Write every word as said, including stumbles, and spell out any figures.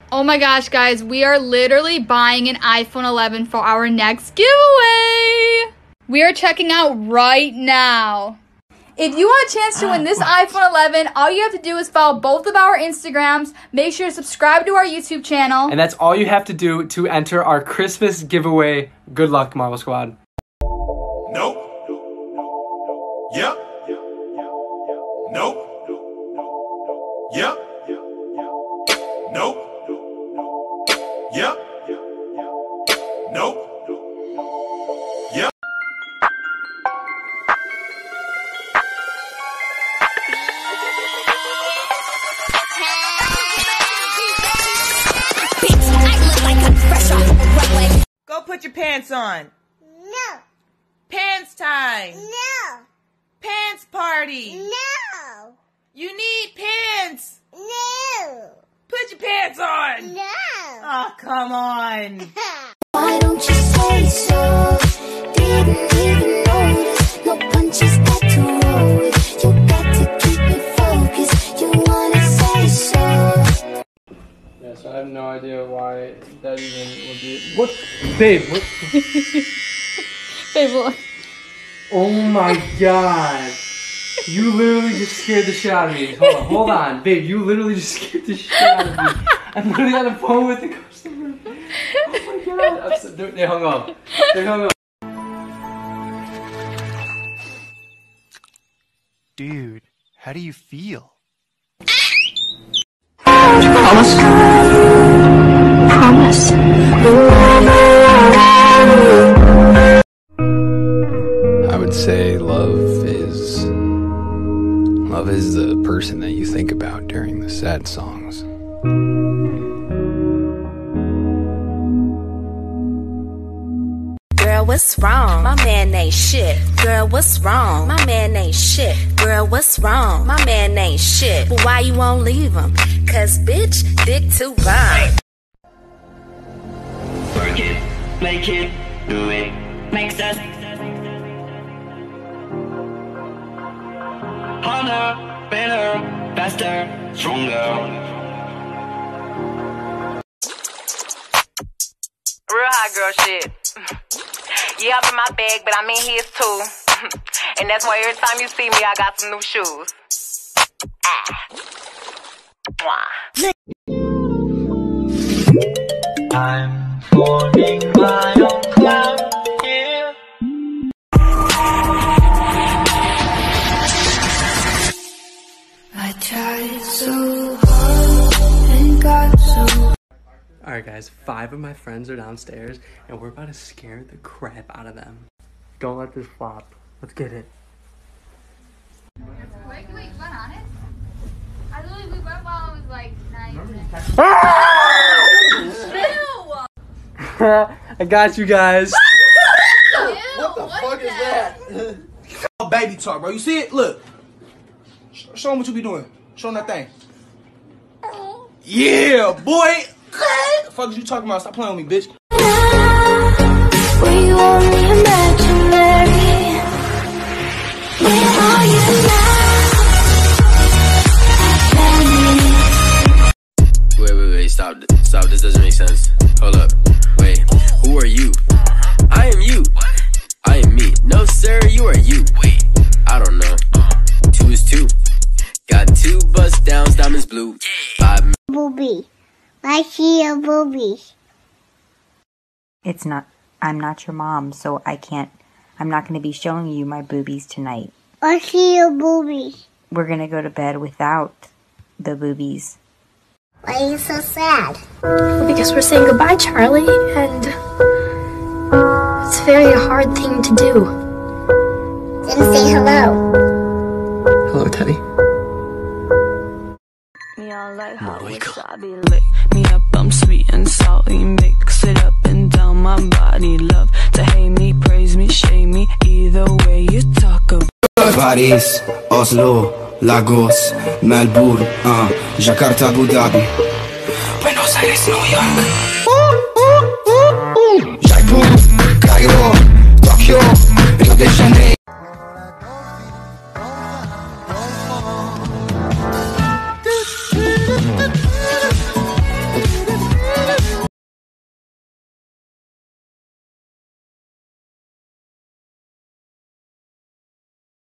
Oh my gosh, guys, we are literally buying an iPhone eleven for our next giveaway. We are checking out right now. If you want a chance to win this iPhone eleven, all you have to do is follow both of our Instagrams. Make sure to subscribe to our YouTube channel. And that's all you have to do to enter our Christmas giveaway. Good luck, Marvel Squad. Nope. Yep. Nope. Yep. Nope. Yep. Nope. Yep. Go put your pants on. No. Pants time. No. Pants party. No. You need pants. No. Put your pants on. No. Oh, come on. Why don't you say so? Didn't even notice. No punches got to roll with. You got to keep it focused. You wanna say so? Yeah, so I have no idea why that even would be. What? Babe, what? Babe, look. Oh my god. You literally just scared the shit out of me. Hold on, hold on. Babe, you literally just scared the shit out of me. I'm literally on the phone with the customer. Oh my god. I'm so, they hung up. They hung up. Dude, how do you feel? Promise. Promise. I would say love is love is the person that you think about during the sad songs. Girl, what's wrong? My man ain't shit. Girl, what's wrong? My man ain't shit. Girl, what's wrong? My man ain't shit. Well, why you won't leave him? Cause bitch, dick too fine. Work it, make it, do it, makes us harder, better, faster, stronger. Real hot girl shit. Yeah, I'm in my bag, but I'm in his too. And that's why every time you see me, I got some new shoes. Ah. Mwah. I'm forming my own cloud, yeah. I tried so hard and got so. Alright guys, five of my friends are downstairs and we're about to scare the crap out of them. Don't let this flop. Let's get it. Wait, wait, what on it? I literally, we went while it was like nine. I got you guys. What the fuck is that? Oh, baby talk, bro. You see it? Look. Show them what you be doing. Show them that thing. Yeah, boy. What the fuck is you talking about? Stop playing with me, bitch. Were you only imaginary? Where are you now? Wait, wait, wait, stop, stop, this doesn't make sense. Hold up, wait, who are you? I am you. I am me. No, sir, you are you. Wait, I don't know. Two is two. Got two bust downs, diamonds blue. Five. Booby. I see your boobies. It's not, I'm not your mom, so I can't, I'm not going to be showing you my boobies tonight. I see your boobies. We're going to go to bed without the boobies. Why are you so sad? Well, because we're saying goodbye, Charlie, and it's a very hard thing to do. Then say hello. Hello, Teddy. Me up, I'm sweet and salty. Mix it up and down my body. Love to hate me, praise me, shame me. Either way you talk about. Paris, Oslo, Lagos, Melbourne, uh, Jakarta, Abu Dhabi, Buenos Aires, New York, Jaipur, Cairo, Tokyo, Rio de Janeiro.